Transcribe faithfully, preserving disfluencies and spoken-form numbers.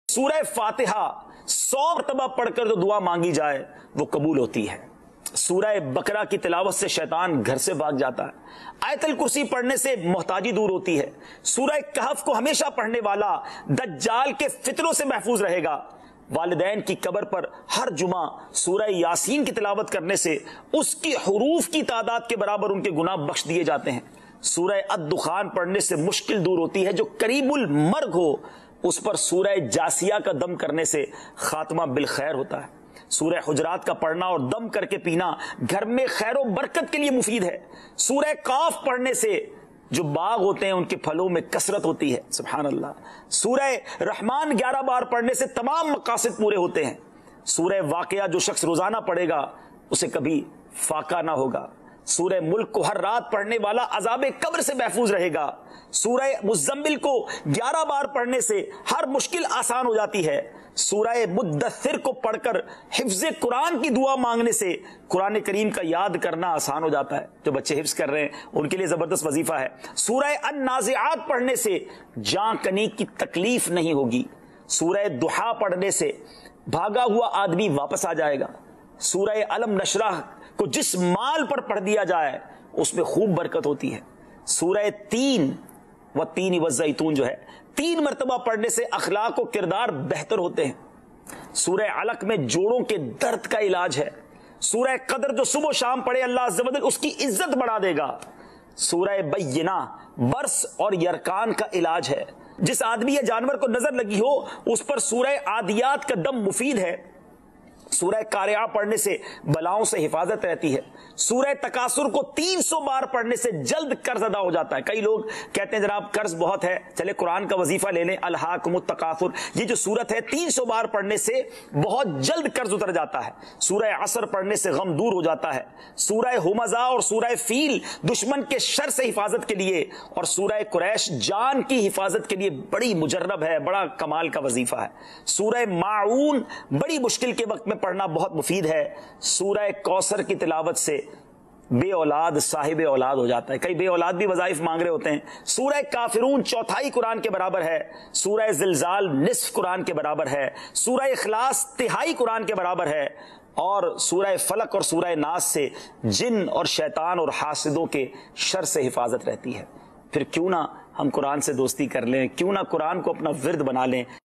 سورہ فاتحہ سو مرتبہ پڑھ کر جو دعا مانگی جائے وہ قبول ہوتی ہے۔ سورہ بقرہ کی تلاوت سے شیطان گھر سے بھاگ جاتا ہے۔ آیت الکرسی پڑھنے سے محتاجی دور ہوتی ہے۔ سورہ کہف کو ہمیشہ پڑھنے والا دجال کے فتنوں سے محفوظ رہے گا۔ والدین کی قبر پر ہر جمعہ سورہ یاسین کی تلاوت کرنے سے اس کی حروف کی تعداد کے برابر ان کے گناہ بخش دیے جاتے ہیں۔ سورہ الدخان پڑھنے سے مشکل دور ہوتی ہے۔ جو قریب المرگ ہو اس پر سورہ جاسیہ کا دم کرنے سے خاتمہ بالخیر ہوتا ہے۔ سورہ حجرات کا پڑھنا اور دم کر کے پینا گھر میں خیر و برکت کے لیے مفید ہے۔ سورہ قاف پڑھنے سے جو باغ ہوتے ہیں ان کے پھلوں میں کثرت ہوتی ہے۔ سبحان اللہ۔ سورہ رحمان گیارہ بار پڑھنے سے تمام مقاصد پورے ہوتے ہیں۔ سورہ واقعہ جو شخص روزانہ پڑھے گا اسے کبھی فاقہ نہ ہوگا۔ سورہ ملک کو ہر رات پڑھنے والا عذاب قبر سے محفوظ رہے گا۔ سورہ مزمل کو گیارہ بار پڑھنے سے ہر مشکل آسان ہو جاتی ہے۔ سورہ مدثر کو پڑھ کر حفظ قرآن کی دعا مانگنے سے قرآن کریم کا یاد کرنا آسان ہو جاتا ہے۔ جو بچے حفظ کر رہے ہیں ان کے لیے زبردست وظیفہ ہے۔ سورہ النازعات پڑھنے سے جاں کنی کی تکلیف نہیں ہوگی۔ سورہ دحا پڑھنے سے بھاگا ہوا آدمی واپس آ جائے گا۔ سورہ علم نشرح کو جس مال پر پڑھ دیا جائے اس میں خوب برکت ہوتی ہے۔ سورہ تین و تین والزیتون جو ہے تین مرتبہ پڑھنے سے اخلاق و کردار بہتر ہوتے ہیں۔ سورہ علق میں جوڑوں کے درد کا علاج ہے۔ سورہ قدر جو صبح و شام پڑھے اللہ عز و جل اس کی عزت بڑھا دے گا۔ سورہ بینہ برس اور یرکان کا علاج ہے۔ جس آدمی یا جانور کو نظر لگی ہو اس پر سورہ عادیات کا دم مفید ہے۔ سورہ قارعہ پڑھنے سے بلاؤں سے حفاظت رہتی ہے۔ سورہ تکاثر کو تین سو بار پڑھنے سے جلد قرض ادا ہو جاتا ہے۔ کئی لوگ کہتے ہیں جناب قرض بہت ہے، چلے قرآن کا وظیفہ لے لیں، الہاکم التکاثر، یہ جو سورت ہے تین سو بار پڑھنے سے بہت جلد قرض اتر جاتا ہے۔ سورہ عصر پڑھنے سے غم دور ہو جاتا ہے۔ سورہ ہمزہ اور سورہ فیل دشمن کے شر سے حفاظت کے لیے، اور سورہ قریش جان کی حفاظت کے لیے بڑی مجرب ہے، بڑا کمال کا وظیفہ ہے۔ سورہ ماعون بڑی مشکل کے وقت میں پڑھنا بہت مفید ہے۔ سورہ کوثر کی تلاوت سے بے اولاد صاحب اولاد ہو جاتا ہے۔ کئی بے اولاد بھی وظائف مانگ رہے ہوتے ہیں۔ سورہ کافرون چوتھائی قرآن کے برابر ہے۔ سورہ زلزال نصف قرآن کے برابر ہے۔ سورہ اخلاص تہائی قرآن کے برابر ہے۔ اور سورہ فلق اور سورہ ناس سے جن اور شیطان اور حاسدوں کے شر سے حفاظت رہتی ہے۔ پھر کیوں نہ ہم قرآن سے دوستی کر لیں، کیوں نہ قرآن کو اپنا ورد بنا لیں۔